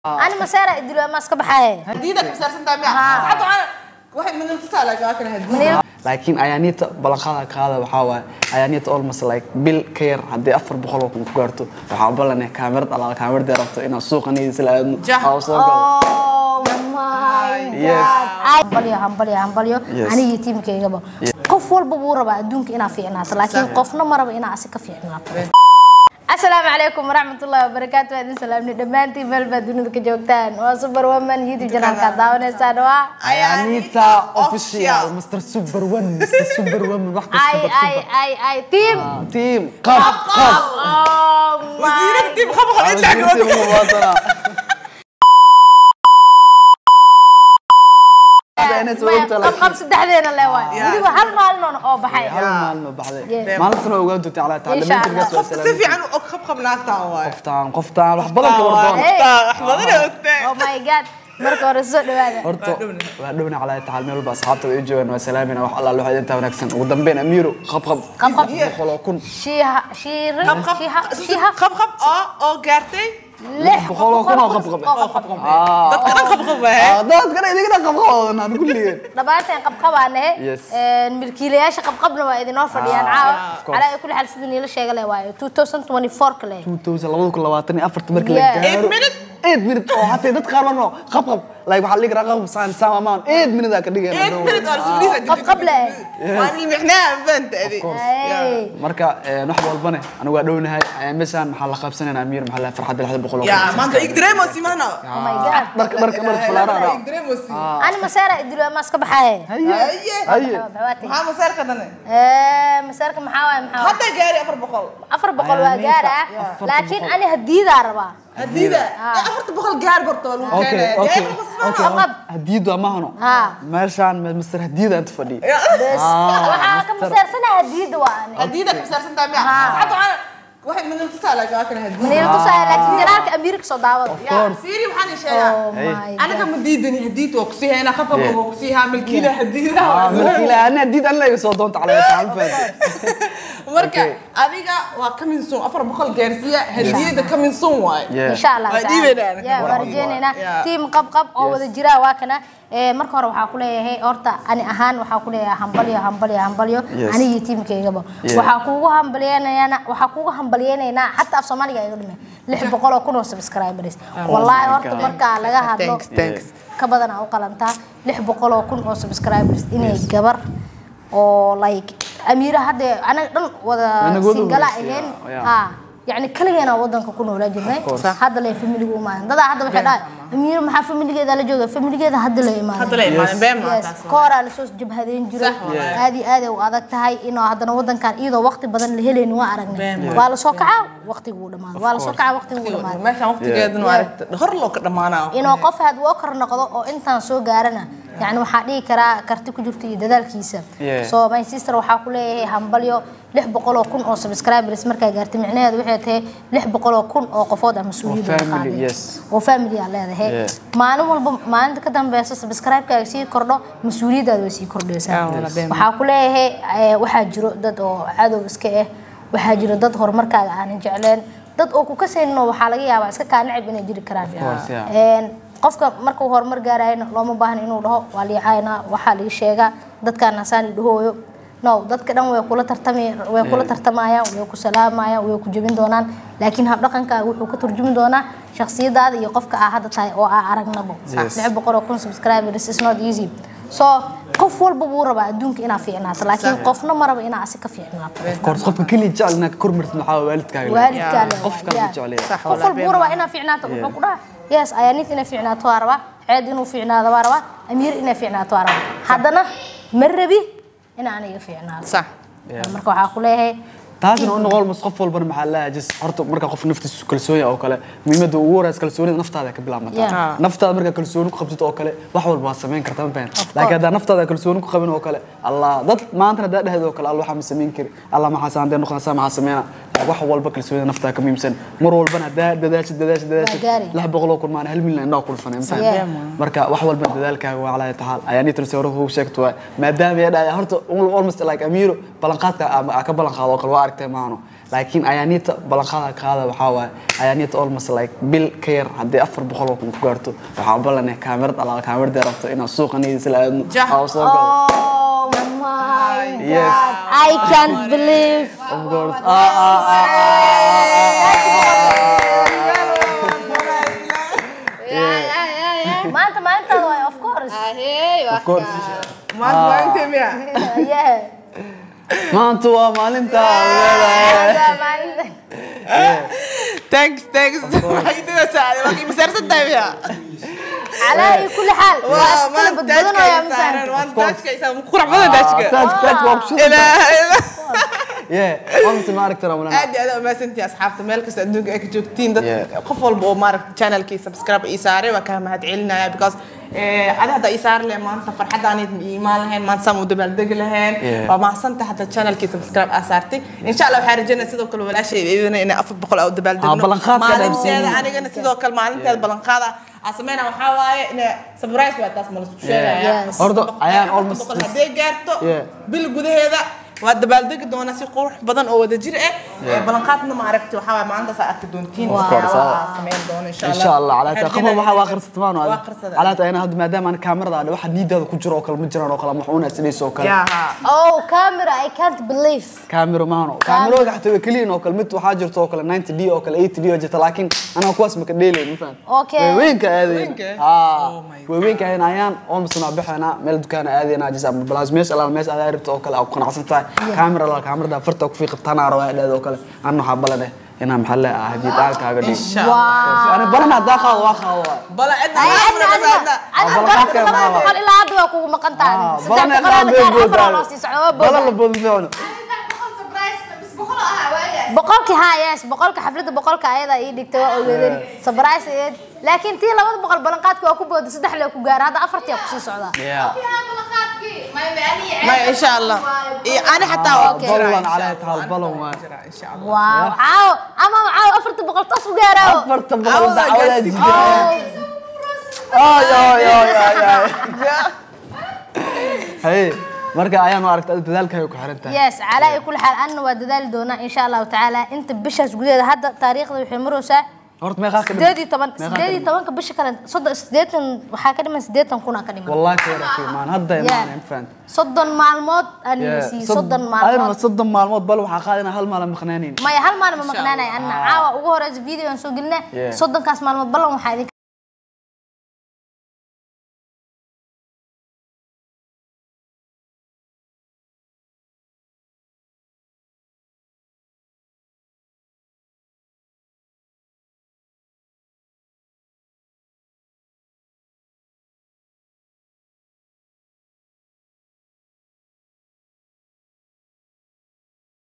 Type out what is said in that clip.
أنا مسارة إدلوا ما سكب حياة. هديدك مسار سنتها مياه. حتى أنا واحد من المتصالة كأكل هدية. لكن أيانيت بلقاها هذا وحاول أيانيت almost like بالكير عندي أفر بخلوكم كبرتو وحاول إنه كاميرا على كاميرا دربته إنه السوق إني سلام أو سوق. Oh my God. همبليو. أنا يتيم كي جبا. قفول ببورة بعد دونك إنا في عناصر لكن قفنا مرة إنا أسكت في عناصر. السلام عليكم ورحمة الله وبركاته. هذا السلام ندمانتي بالبدون كجوكتان وسوبر ومن يوتيوب جنان كذاون سادوا. أيانيتا official مستر سوبر ومن مستر سوبر ومن واحد أي تيم قب وزيرك تيم خب قب سدحدين الله واي ولي هل مالنا أو بحي هل مالنا بحي مالنا وجودت على تعلمين قفت سفي عنه خب ناقطع واي قفتان راح بدل كبردون حضرني أكتر Oh my God مركو رسول هذا horto waxaan على تعال meel baa asxaabta ay joogan waa salaamina wax alla waxa inta wanaagsan ugu dambeyn amiiro qab شيها أو قارتي بخلو كنا قب دad kana idinka qab aan ku leeyahay dhabaarteen qabqabaane milkiilayaasha qabqabna waa idin fadhiyaan caawa ala kulli hal sidii la sheegay waayo 2024 kale 2024 markii la gaaro 8 minutes oo hatta dad qaar marno qab like waxa liga raqam saan saamaan 8 minutes ka dhigayna 8 minutes oo qabqab leh waan ilmixnaa bant adi marka wax walbana anigu waa dhownahay meeshan waxa la qabsanayna amiir maxaa la farxad la boqol يا مانتا إقدريمو سيمانا Oh my God مرك فلارا إقدريمو سي أنا مسارة إدلوا ما سكب حياة هي محا مسار كدنا مسارك محاوي حتى جاري أفر بقول وجارة لكن أنا هديدة أربعة هديدة أفرت بقول جار برتول اوكي هديدة ما هنو ماشان مستر هديدة انت فدي بس وحاكم مسار سنة هديدة وانا هديدة مسار سنة مياه حتى أنا واحد من المتصالة كأكل هدية من المتصالة لكن جرالك أميرك صداوة يا سيري وحاني شيء أنا كم هديدني هديت وقصيها أنا خفف وقصيها ملكيلة هديدة ملكيلة أنا هديد أنا لا يصدون على تعرف مركا أديكا وكمين سون أفر بخل جارسية هدية كمين سون واي إن شاء الله هدية يا ورجينا تيم قب أو ذا جرا واكنا marka hore waxa ku leeyahay horta ani ahaan waxa ku leeyahay hambaliyo ani tiimkayga waxa kuugu hambalyeynayna hatta af Soomaaliga ay dhimay 600 kun oo subscribers wallahi horta marka laga hadlo ka badan oo qalanta 600 kun oo subscribers inay gabar oo like Amira hadda ana dhan wada singala ahayn يعني كلنا ودنك كنا ولا جبنا هذا اللي في مليجو ما هذا waxay dhaay أمير ما في مليجيدا la jooga familgeeda hadda la imaan been ma taas koora la soo jabhadeen jiro aadi u adag tahay inuu hadana wadankan iyadoo waqti badan la heleen waa aragnay waa la soo kacaa waqtigu dhamaado meesha waqtigeeduna waa hor loo ka dhamaanaa inuu qof had woo kor noqdo oo intaan soo gaarana يعني waxa dhigi kara karti ku jirto dadaalkiisa so my sister waxa ku leeyahay hambalyo 600 kun oo subscribers markay gaartay micnaheedu waxay tahay 600 kun oo qofood ama mas'uuliyad qaaday oo family ah leedahay maalin walba maalinta ka dambaysa subscribe-ka si kordho mas'uuliyadaadu way sii kordhaysaa waxa ku leeyahay waxa jiro dad oo cadow iska ah waxa jiro dad horumarkaaga aan jecleen dad oo ku kasayno waxa laga yaabaa iska ka nacib inay jiri karaan qofka markuu horumar gaarayna looma baahna inuu dhaho waa liicayna waxa la sheega dadka nasaan dhahooyo no dadka dhan way kula tartamayaan way ku salaamayaan way ku jabin doonaan laakiin hab dhaqankaaga wuxuu ka turjumi doonaa shakhsiyadaada iyo qofka hadda tahay oo aragnabo 600 kun subscribers is not easy so qof walba buu rabaa adduunka inaa fiicnaato laakiin qofna ma rabo inaa asika fiicnaato qofka kaliya jecel inaa kormartid maxaa waalidkaaga qofka jecel qof walba buu rabaa inaa fiicnaato wuxuu ku dhahay yes ayaanit inaa fiicnaato araba ceed inuu fiicnaado araba amiir inaa fiicnaato araba hadana marabi inaa aniga fiicnaato صح marka waxa ku leeyahay taasna uu noqol masqaf walba maxaa la jis horta marka qof naftiisu kalsoon oo kale muhiimada ugu horeys kalsoonida naftaada ka bilaabmata naftaada marka kalsoon ku qabsato oo kale wax walba waa sameyn kartaa ma baan laakiin hada naftaada kalsoon ku qabin oo kale Allah dad maanta hada dhahayd oo kale Allah waxa ma sameyn kari Allah ma xasaan deen noqonaysa ma sameeyna wax walba kalsoonida naftaada ka muhiimsan mar walbana dadaasha 600 kun maan hal milyan inoo kulfanay marka wax walba dadaalkaaga waa calaa taxal ayaani tirsooro uu sheegto maadaama ay horta almost like Amiro balanqaadka ka balanqaado oo kale waa aragtay maano laakiin ayaaniita ballanqaada qaada waxaa waaye ayaaniita almost like bil ka yar haddii 400 kun ku gaarto waxaa ballanay kaamirad alaal kaamirada rabto inaan suuqaniisa la aadno oo soo galo Oh my God, I can't believe. of course maanta waay of course. of course maanta waa intee miya Yeah. maanta waa maalinta thanks waxay idin saaray waa masarsan tahay على كل حال ما بدنا يا مساعد وانت كيسا قرع بدنا داشك قمت ما أعرف ترى ولا عادي أنا ما سنتي أصحابتي مالك سأدوك أكجوكتين ده قفل بو مارك channel كي سبسكرايب إيساري وكهم هتعلنا because أنا هذا إيسار لي ما أنت فرحت عني إيمان لهن ما نسمو دبل دقلهن وما صنت حتى channel كي سبسكرايب أسارتي إن شاء الله حارجنا سيدو كل ولا شيء إن أفضل بقول أو دبل دقلنا ما نمشي أنا جنا سيدو كل ما أنت البلنقادة أسمعنا وحواي إن سبرايز وقت أسمع السوشيال أرض عيان almost هذا جرتو بالجود هذا وهذا بالدق دونا سي قروح بدن أو وده جرء بلنقاتنا ما عرفت وحواي ما عندها ساعات دونتين سمين دون إن شاء الله على تقبل ما حوا آخر ستمان على أنا هذا ما دام أنا كاميرا على واحد نيد هذا كجرا وكل مجرا وكل محونا سليس وكل Oh camera I can't believe. كاميرا ما هو كاميرا وقعت وكلين وكل مت وحاجر توكل 90 دي وكل 8 دي وجت لكن أنا كواس مكديلي مثلا وين كهذه وين كهنا عيان أول مسنا بحنا مل دكان هذه أنا جزء من بلاش مش الله مش أنا عرفت توكل أو كنا عصمت كاميرا لا كاميرا ده فرت وفي قطنا رواية ده وكل أنا حبلنا هنا محل هدي تاعك هذا إن شاء الله أنا برنا داخل واخا بلا عندنا أنا بقول إلا عدوا كوب مقطع بلا لبود فيونه بقولك ها ياس بقولك حفلة بقولك أيضا يدك توا أولادين سبرايس لكن تي لما بقول بلنقاتك أكو بود صدق لك وجار هذا أفرتي أكو سعدا ما إن شاء الله أنا حتى بلن على هالبلن إن شاء الله واو عاو أما عاو أفرت بقول تصو جارا أفرت بقول دعوة يا هاي marka ayaan aragtay dadaalkaaga ku xirantahay yes ala kulli xaal anna waa dadaal doona insha Allah taala inta bishaas gudaheeda hadda taariikhda waxay maraysaa horta meeqa ka dhiman 18 ka bisha kale 80 waxa ka dhiman 80 kuna ka dhiman wallahi khayr fi maan hadda imaan fan 30 maalmood anisi 30 maalmood 30 maalmood bal waxa qaadina hal maalin maqnaanin ma hal maalin ma maqnaanay anna caawa ugu horeysa video aan soo gelina 30 kaas maalmood bal waxa